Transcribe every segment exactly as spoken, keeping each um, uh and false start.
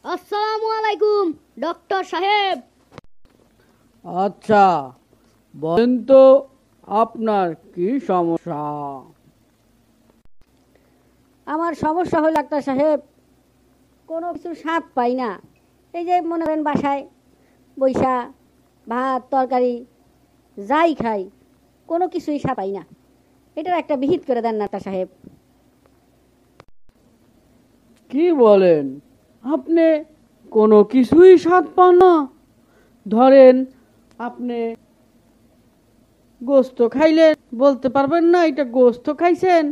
আসসালামু আলাইকুম ডক্টর সাহেব। আচ্ছা, বলেন তো আপনার কি সমস্যা? আমার সমস্যা হলো ডাক্তার সাহেব, কোনো কিছু স্বাদ পাই না। এই যে মনে করেন বাসায় বৈশা ভাত তরকারি যাই খাই, কোনো কিছুই স্বাদ পাই না। এটার একটা বিহিত করে দেন ডাক্তার সাহেব। কি বলেন, আপনি কোনো কিছুই স্বাদ পান না? ধরেন আপনি গোস্ত খাইলেন, বলতে পারবেন না এটা গোস্ত খাইছেন?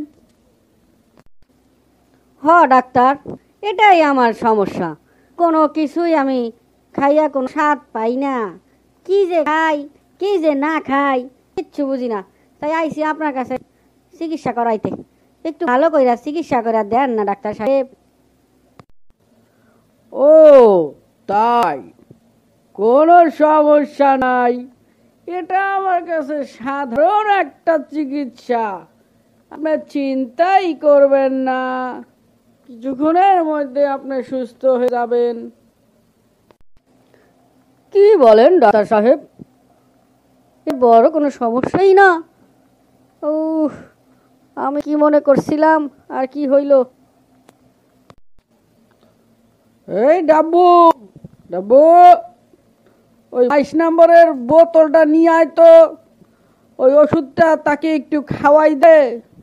হ ডাক্তার, এটাই আমার সমস্যা। কোনো কিছুই আমি খাইয়া কোনো স্বাদ পাই না। কি যে খাই কি যে না খাই কিচ্ছু বুঝি না। তাই আইসি আপনার কাছে চিকিৎসা করাইতে। একটু ভালো কইরা চিকিৎসা করে দেন না ডাক্তার সাহেব। ও তাই, কোনো সমস্যা নাই। এটা আমার কাছে সাধারণ একটা চিকিৎসা, আপনি চিন্তাই করবেন না। কিছুক্ষণের মধ্যে আপনি সুস্থ হয়ে যাবেন। কি বলেন ডাক্তার সাহেব, এ বড় কোনো সমস্যাই না? ও, আমি কি মনে করছিলাম আর কি হইল। এই ডাব্বু ডাব্বু, ওই বাইশ নম্বরের বোতলটা নিয়ে আয় তো। ওই ওষুধটা তাকে একটু খাওয়াই দে।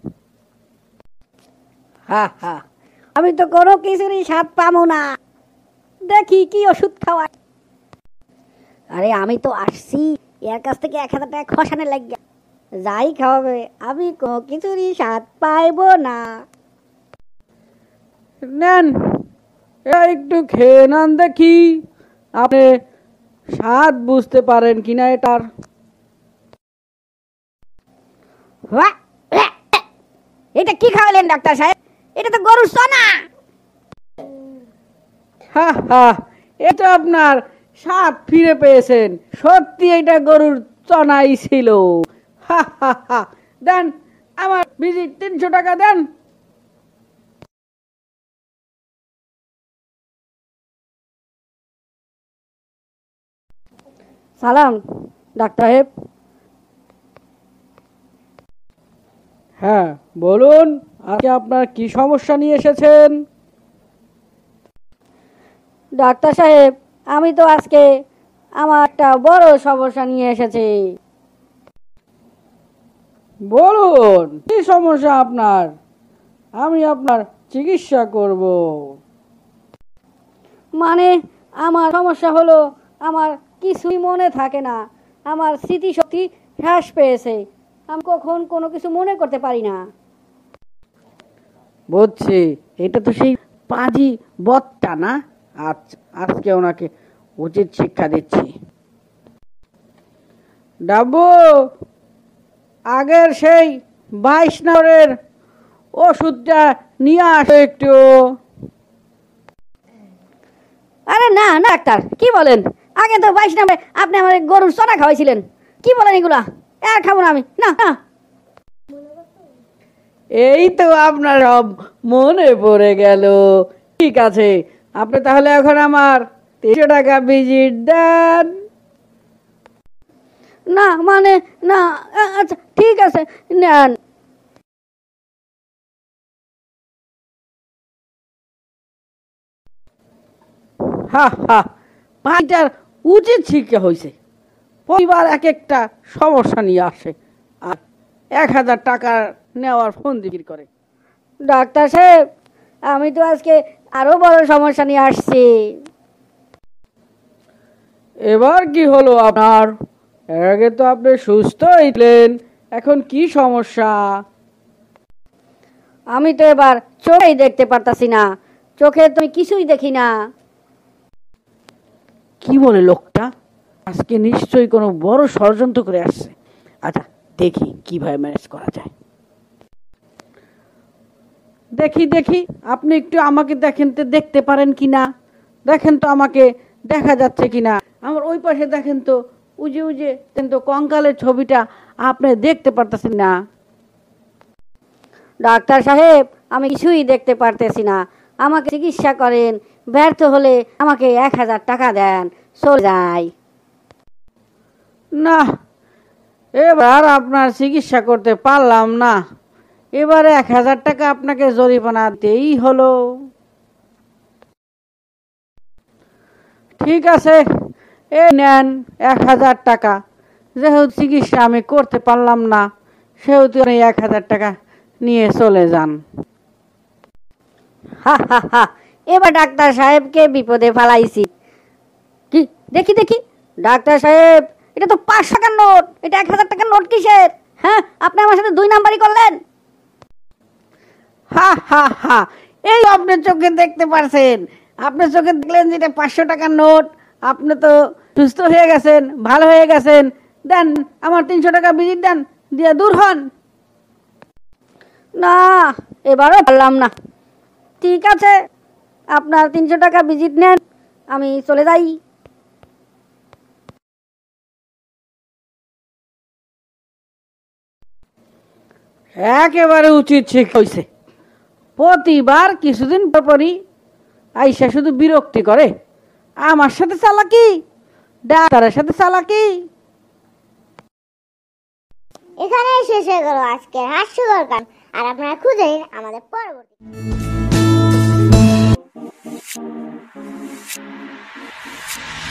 হা হা, আমি তো কোনো কিছুরই স্বাদ পাবো না। দেখি কি ওষুধ খাওয়ায়। আরে আমি তো আসছি এর কাছ থেকে এক হাজার টাকা খসানে লাগিয়া। যাই খাওয়াবে আমি কোনো কিছুরই স্বাদ পাইবো না। নেন, এটা একটু খেয়ে নেন দেখি আপনি স্বাদ বুঝতে পারেন কিনা এটার। ওয়া, ওয়া, এটা কি খাওয়ালেন ডাক্তার সাহেব? এটা তো গরুর সোনা। হা হা, এটা আপনার স্বাদ ফিরে পেয়েছেন। সত্যি এটা গরুর চনাই ছিল। হা হা হা, দেন আমার ভিজিট তিনশো টাকা দেন। সালাম ডাক্তার সাহেব। হ্যাঁ বলুন, আজকে আপনার কি সমস্যা নিয়ে এসেছেন? ডাক্তার সাহেব, আমি তো আজকে আমার একটা বড় সমস্যা নিয়ে এসেছি। বলুন কি সমস্যা আপনার, আমি আপনার চিকিৎসা করব। মানে আমার সমস্যা হলো আমার কিছুই মনে থাকে না। আমার স্মৃতিশক্তি হ্রাস পেয়েছে। আমি কখন কোনো কিছু মনে করতে পারি না। বুঝছি, এটা তো সেই পাজি বদটা না? আচ্ছা, আজকে ওনাকে উচিত শিক্ষা দিচ্ছি। ডাব্বু, আগের সেই বাইশ নম্বরের ওষুধটা নিয়ে আসো একটু। আরে না না ডাক্তার, কি বলেন? আগে তো বাইশ নামে আপনি আমার গরুর সোনা খাওয়াইছিলেন। কি বলেন এগুলা? আর খাবো না আমি, না না। এই তো আপনার সব মনে পড়ে গেল। ঠিক আছে, আপনি তাহলে এখন আমার তিনশো টাকা ভিজিট দেন। না মানে না, আ- আচ্ছা ঠিক আছে নেন। হা হা, পাঁচটার উচিত শিক্ষা হয়েছে। পরিবার এক একটা সমস্যা নিয়ে আসে আর এক হাজার টাকা নেওয়ার ফোন বিক্রি করে। ডাক্তার সাহেব, আমি তো আজকে আরো বড় সমস্যা নিয়ে আসছি। এবার কি হলো আপনার? এর আগে তো আপনি সুস্থ হইলেন, এখন কি সমস্যা? আমি তো এবার চোখেই দেখতে পারতাছি না। চোখে তুমি কিছুই দেখি না। কি বলে লোকটা? আজকে নিশ্চয়ই কোনো বড় ষড়যন্ত্র করে আসছে। আচ্ছা দেখি কিভাবে ম্যানেজ করা যায়। দেখি দেখি, আপনি একটু আমাকে দেখেন তো, দেখতে পারেন কিনা দেখেন তো, আমাকে দেখা যাচ্ছে কিনা। আমার ওই পাশে দেখেন তো, উজে উজে কিন্তু কঙ্কালের ছবিটা আপনি দেখতে পারতেছেন না। ডাক্তার সাহেব, আমি কিছুই দেখতে পারতেছি না। আমাকে চিকিৎসা করেন, ব্যর্থ হলে আমাকে এক হাজার টাকা দেন, চলে যাই। না, এবার আপনার চিকিৎসা করতে পারলাম না, এবারে এক হাজার টাকা আপনাকে জরিমানা দিতেই হলো। ঠিক আছে, এই নেন এক হাজার টাকা। যেহেতু চিকিৎসা আমি করতে পারলাম না, সেহেতু এই এক হাজার টাকা নিয়ে চলে যান। হা হা হা, এবার ডাক্তার সাহেবকে বিপদে ফেলাইছি। কি দেখি দেখি, ডাক্তার সাহেব, এটা তো পাঁচ টাকার নোট, এটা এক হাজার টাকার নোট কিসের? হ্যাঁ, আপনি আমার সাথে দুই নাম্বারই করলেন। হা হা হা, এই আপনার চোখে দেখতে পারছেন, আপনার চোখে দেখলেন যেটা পাঁচশো টাকার নোট। আপনি তো সুস্থ হয়ে গেছেন, ভালো হয়ে গেছেন। দেন আমার তিনশো টাকা ভিজিট দেন, দিয়ে দূর হন। না, এবারও পারলাম না। ঠিক আছে, আপনার তিনশো টাকা ভিজিট নেন, আমি চলে যাই। একেবারে উচিত শিক্ষা হয়েছে। প্রতিবার কিছুদিন পরই আইসা শুধু বিরক্তি করে, আমার সাথে চালাকি, ডাক্তারের সাথে চালাকি। এখানেই শেষ হয়ে গেল আজকের হাস্যকর গান। আর আপনারা খুঁজে নিন আমাদের পরবর্তী